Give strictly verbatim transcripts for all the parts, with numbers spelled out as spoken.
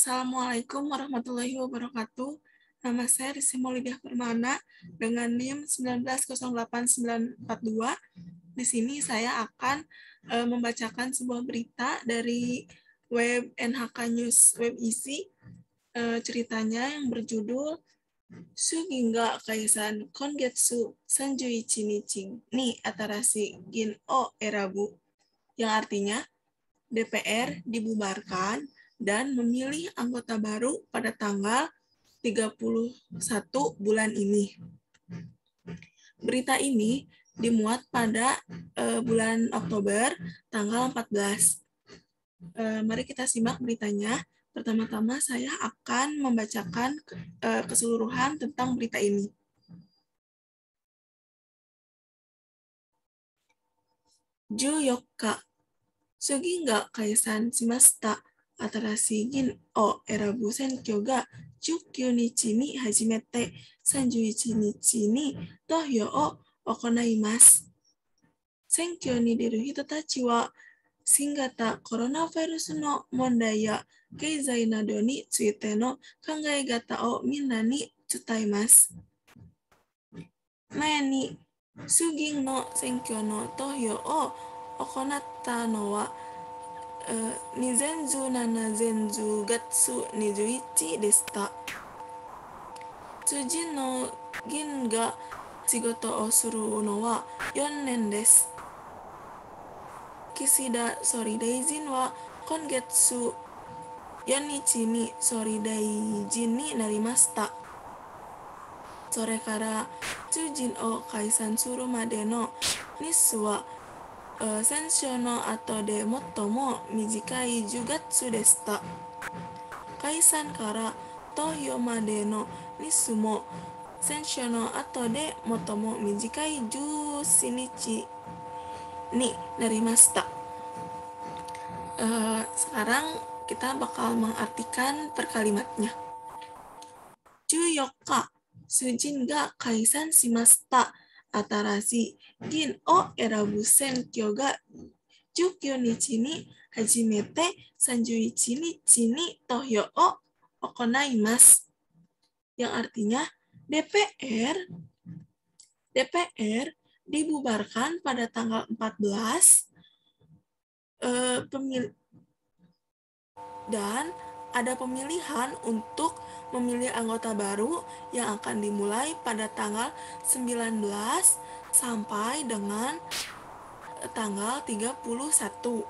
Assalamualaikum warahmatullahi wabarakatuh. Nama saya Rizky Maulidah Permana dengan N I M sembilan belas nol delapan sembilan empat dua. Di sini saya akan uh, membacakan sebuah berita dari web N H K News Web Isi. Uh, ceritanya yang berjudul Suginga Kaisan Kongetsu Sanjuichi Nichi ni Atarasi Gin o Erabu, yang artinya D P R dibubarkan dan memilih anggota baru pada tanggal tiga puluh satu bulan ini. Berita ini dimuat pada uh, bulan Oktober tanggal empat belas. Uh, mari kita simak beritanya. Pertama-tama saya akan membacakan uh, keseluruhan tentang berita ini. Juyokka, Sugi ga kaisan shimashita. Atarashii gin o erabu senkyou gaじゅうくにちに始めてさんじゅういちにちに投票を行います。選挙に出る人たちは新型コロナウイルスの問題や経済などについての考え方をみんなに伝えます。前に衆議院の選挙の投票を行ったのはにせんじゅうななねんじゅうがつにじゅういちでした。辻の議員が仕事をするのはよねんです。岸田総理大臣は今月よっかに総理大臣になりました。それから衆議院を解散するまでの日数は選挙の後で最も短いじゅうがつでした。解散から投票までの日数も選挙の後で最も短いじゅうしちにちになりました。Uh, sekarang kita bakal mengartikan per kalimatnya. Juyokka, Sujin ga kaisan shimashita. Atarashii gin o erabu senkyou gaじゅうくにちに始めてさんじゅういちにちに投票を行います。Yang artinya D P R D P R dibubarkan pada tanggal empat belas eh, pemil dan ada pemilihan untuk memilih anggota baru yang akan dimulai pada tanggal sembilan belas sampai dengan tanggal tiga puluh satu.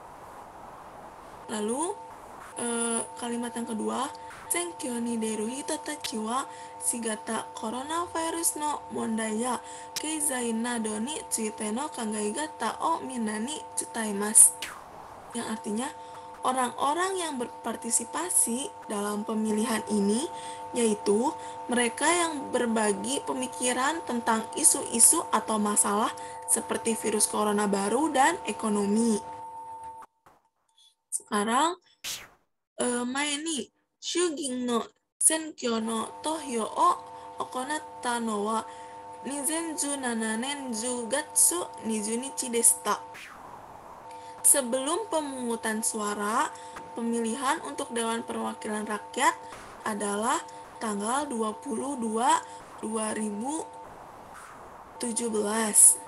Lalu eh, kalimat yang kedua, Senkyou ni deru hito tachi wa shigata coronavirus no mondai ya keizai nado ni tsuite no kangaegata o minna ni tsutaimasu. Yang artinya orang-orang yang berpartisipasi dalam pemilihan ini yaitu mereka yang berbagi pemikiran tentang isu-isu atau masalah seperti virus corona baru dan ekonomi. Sekarang, eh, mae ni shugin no senkyou no tohyo o okonatta no waにせんじゅうななねんじゅうがつにじゅうにちでした。Sebelum pemungutan suara, pemilihan untuk Dewan Perwakilan Rakyat adalah tanggal dua puluh dua Februari dua ribu tujuh belas.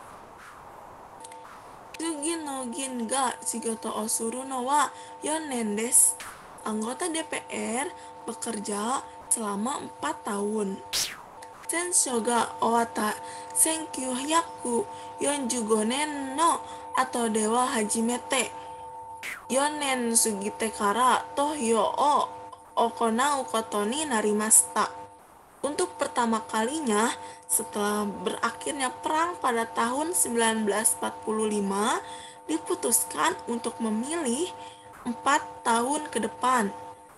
Tsugi no gin ga shigoto o suru no waよねんです. Anggota D P R bekerja selama empat tahun. Senshou ga owataせんきゅうひゃくよんじゅうごねんの後では初めてよねん過ぎてから投票を行うことになりました. Untuk pertama kalinya setelah berakhirnya perang pada tahun sembilan belas empat puluh lima diputuskan untuk memilih empat tahun ke depan.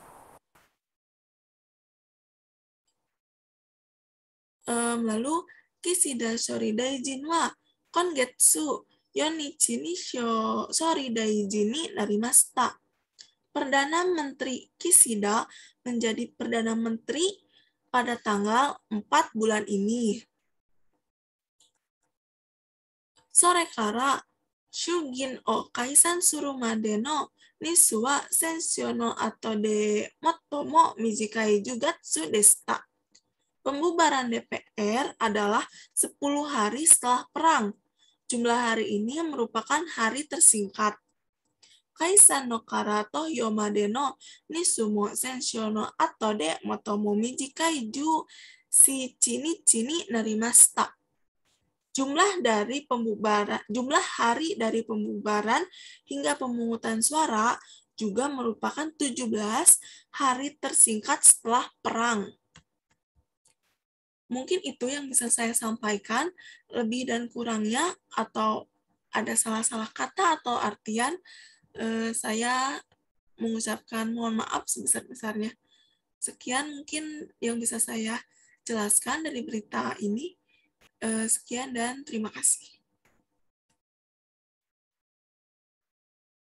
Um, lalu Kishida Sori Daijin wa kongetsu Yonichi ni Sori Daijin ni narimashita. Perdana Menteri Kishida menjadi Perdana Menteri pada tanggal empat bulan ini. Sore kara Shugin o kaisan suru made no nisu wa sensyo no ato de mottomo mijikai jugatsu deshita. Pembubaran D P R adalah sepuluh hari setelah perang. Jumlah hari ini merupakan hari tersingkat. Kaisan no kara tohyo made no nisu mo sensyo no ato de motomo mijikai ju shi chinichi ni narimashita. Jumlah dari pembubaran, jumlah hari dari pembubaran hingga pemungutan suara juga merupakan tujuh belas hari tersingkat setelah perang. Mungkin itu yang bisa saya sampaikan, lebih dan kurangnya atau ada salah-salah kata atau artian, eh, saya mengucapkan mohon maaf sebesar-besarnya. Sekian mungkin yang bisa saya jelaskan dari berita ini. Eh, sekian dan terima kasih.